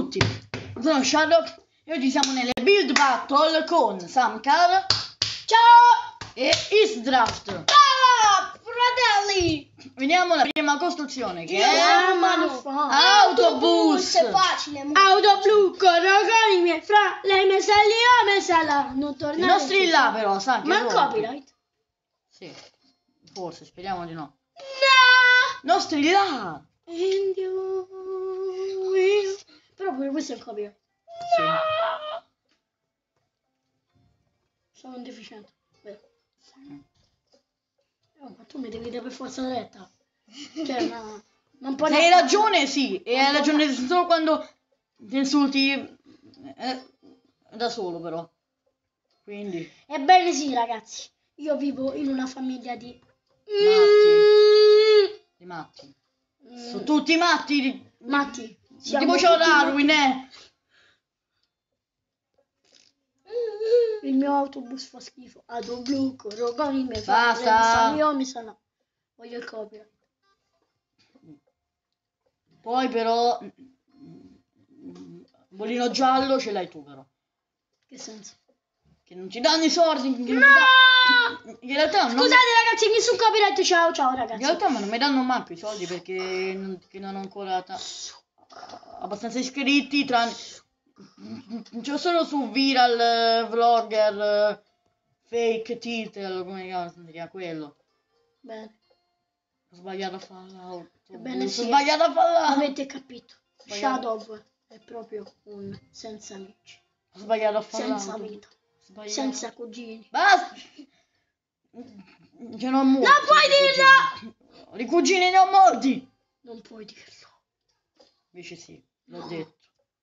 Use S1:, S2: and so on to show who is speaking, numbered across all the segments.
S1: tutti, sono Shadow e oggi siamo nelle Build Battle con Samcar.
S2: Ciao!
S1: E Isdraft.
S2: Ciao, fratelli!
S1: Vediamo la prima costruzione che
S2: Io
S1: è Autobus.
S2: È facile.
S3: Auto blu con i miei fra lei messa lì o messa là. Non
S1: I
S3: tornare.
S1: nostri là però, sa che
S3: Ma
S1: roba.
S3: copyright?
S1: Sì, forse, speriamo di no.
S3: No!
S1: Nostri là.
S3: Indio. Però pure questo è il copyright.
S1: Sì.
S3: Sono un deficiente. Vero. Oh, ma tu mi devi dare per forza la retta. Cioè, ma un po'
S1: Se hai ragione, sì, e hai ragione solo quando ti insulti da solo però. Quindi
S3: Ebbene sì, ragazzi. Io vivo in una famiglia di
S1: matti. I matti. Sono tutti matti.
S3: matti.
S1: Tipo c'ho Darwin,
S3: Il mio autobus fa schifo. Auto blu, corro con i miei
S1: Basta.
S3: Io mi sa no. Voglio il copyright.
S1: Poi però bolino giallo ce l'hai tu però.
S3: Che senso?
S1: Che non ci danno i soldi. Che non mi in realtà non,
S3: Scusate ragazzi, mi su copyright. Ciao, ciao
S1: in
S3: ragazzi.
S1: realtà non mi danno manco i soldi perché non ho ancora abbastanza iscritti, tranne c'ho solo su Viral Vlogger Fake Title, come si chiama quello.
S3: Bene.
S1: Ho sbagliato a farla.
S3: Ebbene sì.
S1: Ho sbagliato a farla.
S3: Avete capito.
S1: Sbagliato.
S3: Shadow è proprio un senza amici.
S1: Ho sbagliato a farla.
S3: Senza vita.
S1: Sbagliato.
S3: Senza cugini.
S1: Basta. Ce n'ho molti.
S3: Non puoi dirlo!
S1: I cugini ne ho molti.
S3: Non puoi dirlo.
S1: Invece sì, l'ho detto.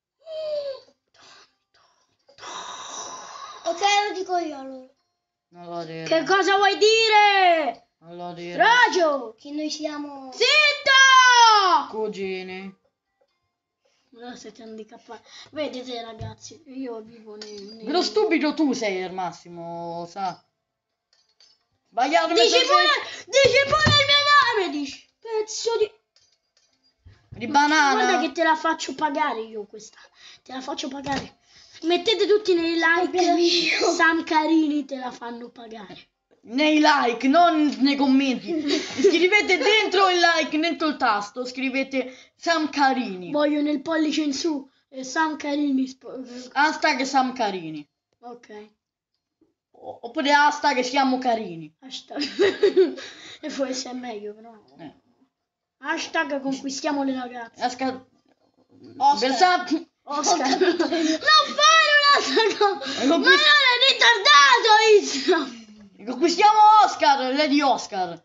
S2: Ok, lo dico io allora.
S1: Non lo dire.
S3: Che cosa vuoi dire?
S1: Non lo dire.
S3: Raggio!
S2: Che noi siamo...
S3: Zitto!
S1: Cugini.
S3: Allora siete handicappati. Vedete ragazzi, io vivo nei...
S1: Lo stupido tu sei al massimo, sa. Sbagliato.
S3: Dici pure il mio nome, dici. Pezzo
S1: di banana.
S3: Guarda che te la faccio pagare io questa. Te la faccio pagare. Mettete tutti nei like. Sam Carini te la fanno pagare.
S1: Nei like, non nei commenti. Scrivete dentro il like, dentro il tasto, scrivete Sam Carini.
S3: Voglio nel pollice in su. Sam Carini.
S1: Hashtag Sam Carini.
S3: Ok.
S1: Oppure hashtag siamo carini.
S3: Hashtag. E forse è meglio, però. Hashtag conquistiamo le ragazze.
S1: Oscar.
S3: Oscar. Non fare un'altra cosa. Ma non è ritardato, Isra.
S1: Conquistiamo Oscar, Lady Oscar.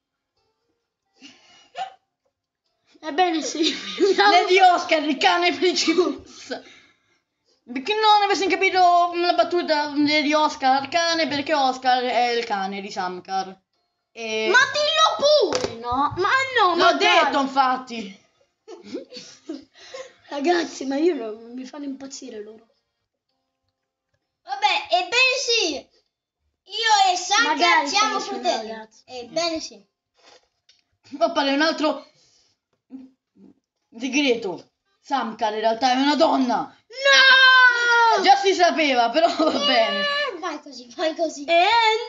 S3: Ebbene sì.
S1: Lady Oscar, il cane principessa. Perché non avessi capito la battuta di Oscar al cane, perché Oscar è il cane di Samcar. E...
S3: Ma dillo pure, no? Ma no,
S1: l'ho detto infatti.
S3: Ragazzi, ma io non mi fanno impazzire loro.
S2: Vabbè, ebbene sì. Io e Samcar siamo fratelli. Ebbene sì.
S1: Ma pare un altro segreto. Samcar in realtà è una donna.
S3: No!
S1: Già si sapeva, però va bene.
S2: Vai così, vai così.
S3: E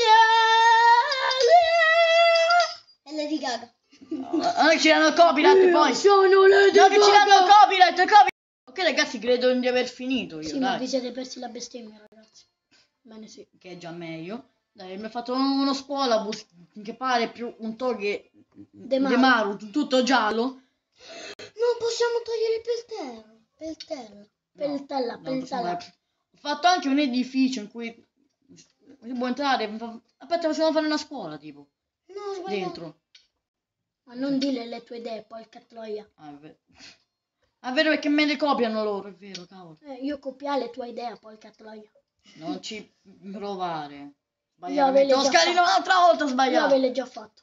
S2: Lady Gaga.
S1: No, ci danno copyright poi.
S3: Sono Lady
S1: No, che ci
S3: Gaga.
S1: danno copyright. Ok ragazzi, credo di aver finito io,
S3: Sì,
S1: dai.
S3: ma vi siete persi la bestemmia, ragazzi. Bene sì.
S1: Che è già meglio. Dai, mi ha fatto uno scuolabus che pare più un toghe
S3: De
S1: Maru, tutto giallo.
S2: Non possiamo togliere per terra.
S3: Peltella,
S1: No,
S3: peltella.
S1: ho fatto anche un edificio in cui si può entrare. Aspetta, possiamo fare una scuola tipo.
S2: No, sbagliato.
S1: Dentro.
S3: Ma non dire le tue idee, poi catloia.
S1: Ah, è vero perché me le copiano loro, è vero, cavolo.
S3: Io copiare le tue idee, poi catloia.
S1: Non ci provare.
S3: Io ve l'ho
S1: Ho
S3: già
S1: scaricato un'altra volta
S3: Io
S1: sbagliato.
S3: ve l'ho già fatto.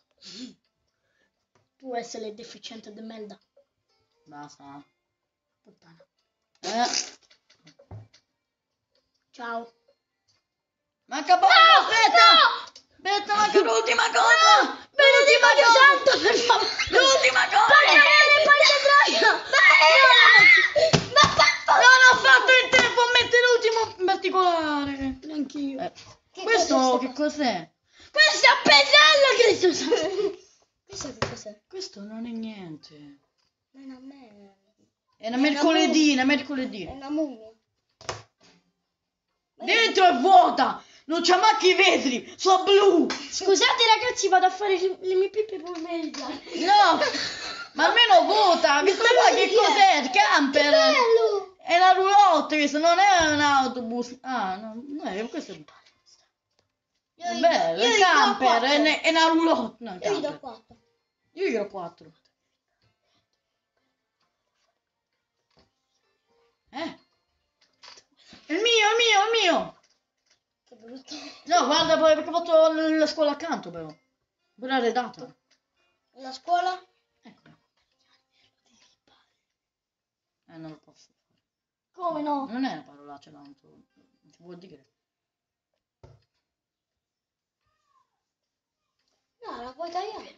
S3: Tu essere deficiente di merda.
S1: Basta.
S3: Puttana. Ciao.
S1: Manca poco, aspetta! Aspetta, manca l'ultima cosa!
S3: Benedetto Dio Santo, per favore.
S1: L'ultima cosa!
S3: Poi te troia.
S2: Ma fatto! cos'è?
S1: Questo non è niente.
S2: Ma è una merda.
S1: È una mercoledì, una mercoledì.
S2: È una mummia.
S1: Dentro è vuota! Non c'ha manco i vetri! Sono blu!
S3: Scusate ragazzi, vado a fare le mie pippe pomeridiane.
S1: No! Ma almeno vota! Questa qua che cos'è? Il camper!
S2: Bello!
S1: È la roulotte questa, non è un autobus. Ah, no, questo è bello, il camper, è una roulotte. No, il
S2: Io gli do
S1: camper.
S2: 4.
S1: Io gli do 4. È il mio!
S2: Che brutto.
S1: No, guarda poi perché ho fatto la scuola accanto però. Pure arredata.
S2: La scuola?
S1: Ecco. Non lo posso fare.
S3: Come no?
S1: Non è una parolaccia tanto. Non si può dire.
S2: No, la puoi tagliare.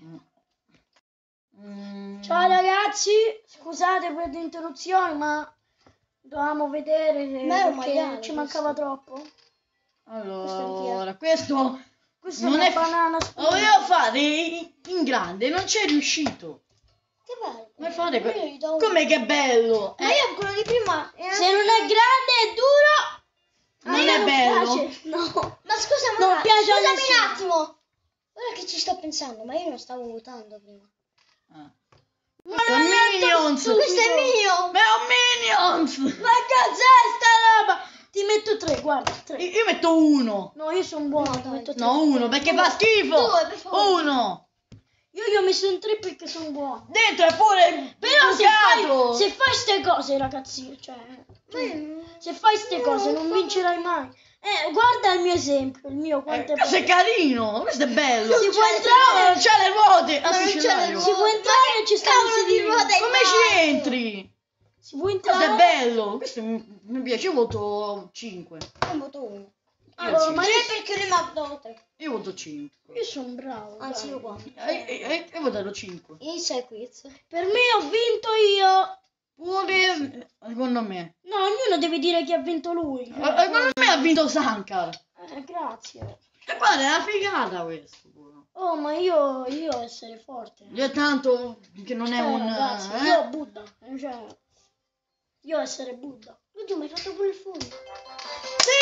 S3: Ciao ragazzi, scusate per l'interruzione, ma dovevamo vedere
S2: Ma è un
S3: perché
S2: maiale,
S3: ci mancava troppo.
S1: Allora, questo
S3: Questa
S1: non
S3: è una
S1: è
S3: banana
S1: lo
S3: spugna.
S1: volevo fare in grande, non c'è riuscito.
S2: Che bello.
S1: Come fare?
S2: Io gli do un-
S1: Com'è che è bello?
S2: Ma io quello di prima...
S3: Se non è grande e duro, a
S1: Non
S3: me
S1: è bello?
S3: piace. No.
S2: Ma scusa,
S3: Non
S2: ma
S3: piace a
S2: scusami
S3: nessuno.
S2: un attimo. Ora che ci sto pensando, ma io non stavo votando prima.
S1: Ah.
S3: Ma
S1: Questo è
S3: non è
S1: Minions!
S3: stupido.
S2: Questo è mio!
S1: Ma è un Minions!
S3: Ma cos'è sta roba? Ti metto 3, guarda, 3.
S1: Io metto 1.
S3: No, io sono buono,
S2: No,
S3: ti
S2: dai.
S3: metto 3.
S1: No, 1 perché fa schifo.
S2: 2, per favore.
S1: 1.
S3: Io gli ho messo un 3 perché sono buono.
S1: Dentro è pure
S3: Però
S1: bucato.
S3: se fai ste cose, ragazzi, cioè, se fai ste cose non vincerai mai. Guarda il mio esempio, il mio quanto è
S1: questo è
S3: bello.
S1: carino, questo è bello.
S3: Si può entrare,
S1: non c'ha le ruote. Ah,
S2: Ma
S1: sì,
S2: non
S1: ce
S2: c'è
S1: l'ha
S2: le
S1: io.
S3: si può entrare e ci sta
S2: Cavolo
S3: il
S2: di
S3: sedile.
S2: ruota in
S1: Come ci entri?
S3: Si può
S1: Questo è
S3: entrare.
S1: bello. Questo mi piace. Io voto 5.
S2: Io voto 1.
S3: Allora, ma
S2: 3 perché lui mi ha dato 3.
S1: Io voto 5.
S3: io sono bravo.
S2: Anzi,
S3: dai.
S2: io 4.
S1: Io ho votato 5.
S2: Inizia il quiz.
S3: Per me ho vinto io.
S1: Pure secondo me.
S3: No, ognuno deve dire chi ha vinto lui.
S1: Secondo me ha vinto Sankar.
S3: Grazie.
S1: E guarda, è una figata questo.
S3: Oh, ma io essere forte.
S1: Io tanto che non è un...
S3: Ragazzi, io Buddha. Cioè, io essere Buddha.
S2: Tu mi hai fatto pure il fondo.
S1: Sì!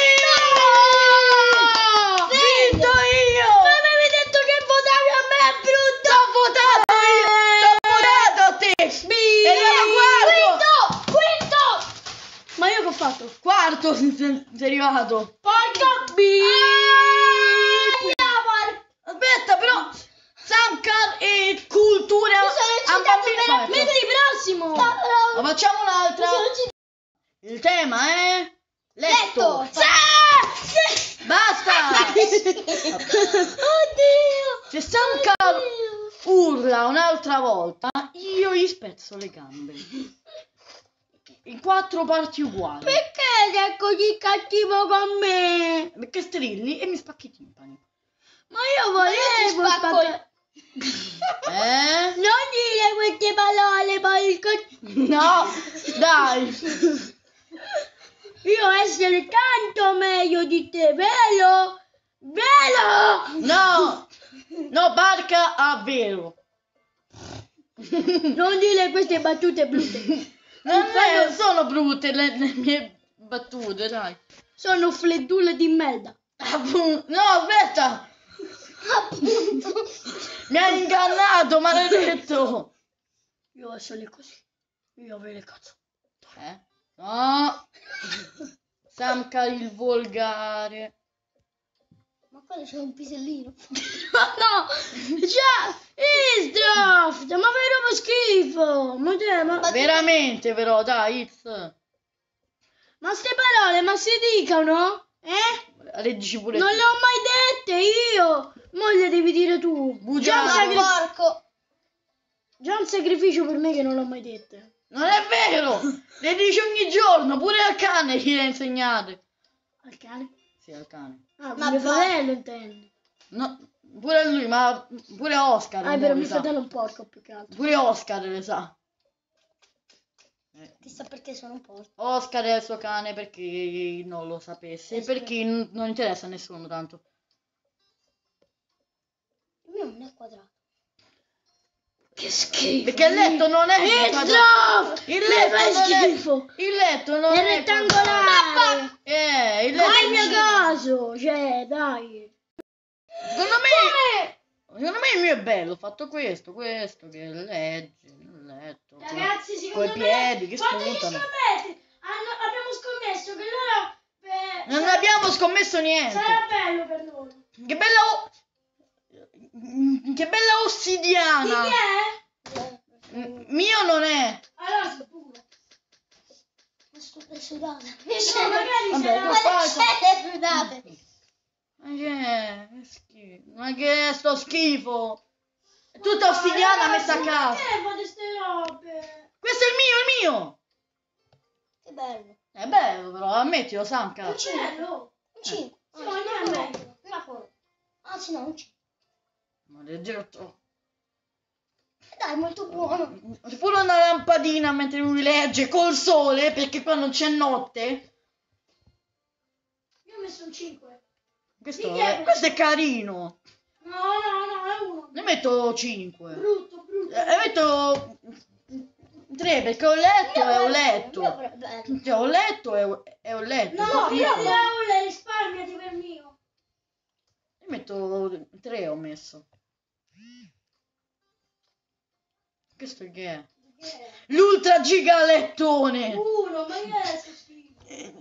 S1: No! Vinto io!
S3: Ma avevi detto che votavi a me, brutto!
S1: T'ho votato io! T'ho votato a te! E ero quarto!
S3: Ma io che ho fatto?
S1: Quarto sei arrivato.
S3: Porca
S1: Aspetta, però... Sankar e cultura...
S3: Metti il prossimo!
S1: Ma facciamo un'altra. Il tema è... Letto.
S3: Sì!
S1: Basta!
S3: Oddio!
S1: Se Sankar urla un'altra volta, io gli spezzo le gambe. In 4 parti uguali.
S3: Perché sei così cattivo con me?
S1: Perché strilli e mi spacchi i timpani.
S3: Ma io volevo
S2: spacco il-
S3: Non dire queste parole, poi
S1: No, dai.
S3: io essere tanto meglio di te, vero? Vero?
S1: No, no, barca a vero.
S3: Non dire queste battute brutte.
S1: Non sono brutte le mie battute, dai.
S3: Sono fleddulle di merda.
S1: No, aspetta. Mi hai ingannato, maledetto.
S3: Io essere così. Io avere cazzo.
S1: No. Sankar il volgare.
S2: Ma qua c'è un pisellino.
S3: No! Già! Isdraft! Ma fai roba schifo! Ma
S1: Veramente però, dai, It's.
S3: Ma ste parole, ma si dicono?
S1: Le dici pure
S3: Non
S1: tu.
S3: le ho mai dette io! Mo le devi dire tu.
S1: Bugiardo.
S2: Porco.
S3: Già un sacrificio per me che non l'ho mai dette.
S1: Non è vero! Le dici ogni giorno, pure al cane gli le insegnate.
S3: Al cane?
S1: Sì, al cane.
S3: Ah,
S2: Ma
S3: mio
S2: va-
S3: fratello intendo.
S1: No, pure a lui, ma pure Oscar.
S3: Ah,
S1: un
S3: però
S1: po'
S3: mio
S1: le sa.
S3: fratello è un porco più che altro.
S1: Pure Oscar le sa.
S2: Chissà perché sono un porco.
S1: Oscar è il suo cane perché non lo sapesse. Perché non interessa a nessuno tanto.
S2: Il mio non è quadrato.
S3: Che schifo.
S1: Perché il letto non è
S3: il
S1: quadrato.
S3: draft.
S1: Il letto
S3: fai
S1: non
S3: schifo.
S1: è. Il letto non
S3: È
S1: è
S3: rettangolare.
S1: il letto
S3: Ma il mio
S1: non è-
S3: caso, cioè, dai.
S1: Secondo me il mio è bello. Ho fatto questo che legge, il letto.
S3: Ragazzi, secondo
S1: coi
S3: me,
S1: piedi che
S3: quanto gli
S1: spuntano.
S3: scommetti? Abbiamo scommesso che loro
S1: Non abbiamo scommesso niente.
S3: sarà bello per loro.
S1: Che bella che bella ossidiana.
S3: Chi è?
S1: Mio non è.
S3: Allora sicuro.
S2: Ma sto sudata.
S3: Magari
S1: Vabbè,
S3: sarà...
S1: tu fai-
S2: Siete sudate.
S1: Ma che è sto schifo? È tutta ossidiana messa a casa.
S3: Perché fate ste robe?
S1: Questo è il mio.
S2: Che bello.
S1: È bello però, ammettilo, Samka.
S3: Non c'è bello.
S2: Un 5.
S3: Sì, ma non è meglio.
S2: Una foto. Anzi no, un 5.
S1: Maledetto.
S2: Dai, molto buono.
S1: C'è pure una lampadina mentre lui legge col sole, perché qua non c'è notte.
S3: Io ho messo un 5.
S1: Questo è carino.
S3: No, è uno.
S1: Ne metto 5.
S3: Brutto.
S1: Ne metto 3 perché un letto è un letto.
S2: Bello.
S1: Cioè, un letto è un letto.
S3: No,
S1: più
S3: io
S1: piccolo.
S3: le risparmiati per mio.
S1: Ne metto 3 ho messo. Questo che è? L'ultra giga lettone.
S3: Uno, ma che è sto schifo?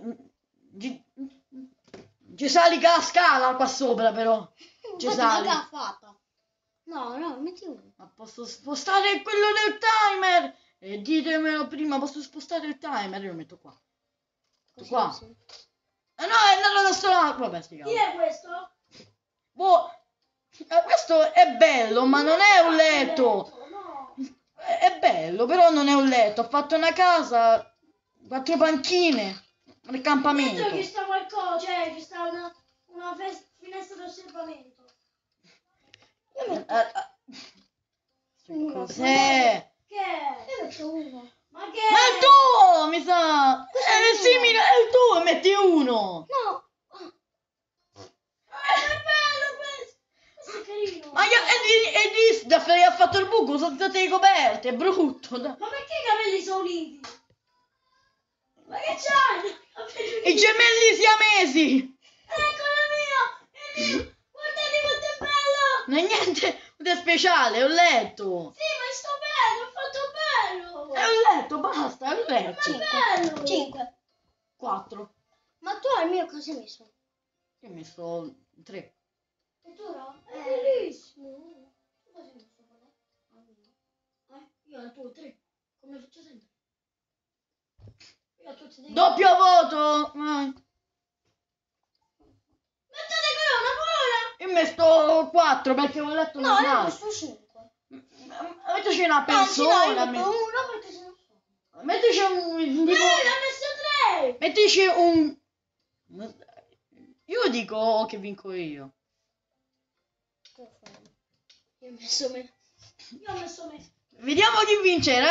S1: Ci sali la scala qua sopra però. Ci sali.
S2: l'ha fatta. No, metti uno.
S1: Ma posso spostare quello del timer? E ditemelo prima, posso spostare il timer? Io lo metto qua.
S2: Così
S1: Qua.
S2: così.
S1: No, è andato da sto lato. Vabbè, sti
S3: Chi
S1: cavoli.
S3: è questo?
S1: Boh. Questo è bello, ma non è un letto.
S3: No.
S1: È bello, però non è un letto. Ho fatto una casa, 4 panchine, un
S3: Dentro
S1: accampamento.
S3: ci sta qualcosa, cioè ci sta una finestra d'osservamento.
S1: Cos'è?
S3: Che è?
S2: Io metto uno.
S3: Ma che
S1: Ma è il tuo, mi sa. È simile, è il tuo, metti uno.
S2: No.
S3: È bello questo! Questo è carino.
S1: Ma e di da ha fatto il buco, sono state le coperte, è brutto.
S3: Ma perché i capelli sono uniti? Ma che c'hai? I capelli uniti?
S1: I gemelli siamesi.
S3: Eccolo mio! Guardate quanto è bello!
S1: Non è niente di speciale, è un letto.
S3: Sì, ma sto bello, è fatto bello!
S1: È un letto, basta, è un letto.
S3: Ma è bello!
S2: 5.
S1: 4.
S2: Ma tu al mio cosa hai messo?
S1: Io ho messo 3.
S3: E tu no? È bellissimo! Tu cosa hai messo però? Io al tuo 3, come faccio sempre. Io al tuo 3.
S1: Doppio voto. Vai.
S3: Mettate corona, corona!
S1: Io ho messo 4 perché ho letto
S2: No, io ho
S1: normale.
S2: messo 5.
S1: Mettici una
S2: Anzi, no,
S1: persona.
S2: io metto uno perché se no so.
S1: Mettici un tipo,
S3: L'ha messo 3!
S1: mettici un. Io dico che vinco io.
S2: Io ho messo me.
S3: Io ho messo me.
S1: Vediamo chi vincerà.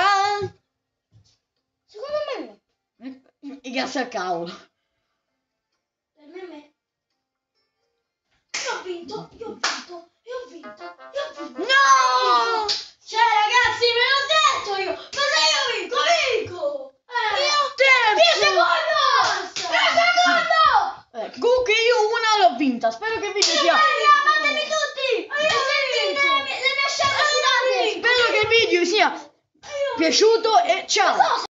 S2: Secondo me.
S1: E grazie al cavolo.
S3: Per me. Io ho vinto.
S1: No!
S3: Cioè ragazzi, ve l'ho detto io! Ma se io vinco!
S1: Terzo!
S3: Secondo!
S1: Comunque io una l'ho vinta. Spero che il video sia.
S2: Chiamatemi tutti! Le mie scelte sudate!
S1: Spero che il video sia piaciuto e ciao!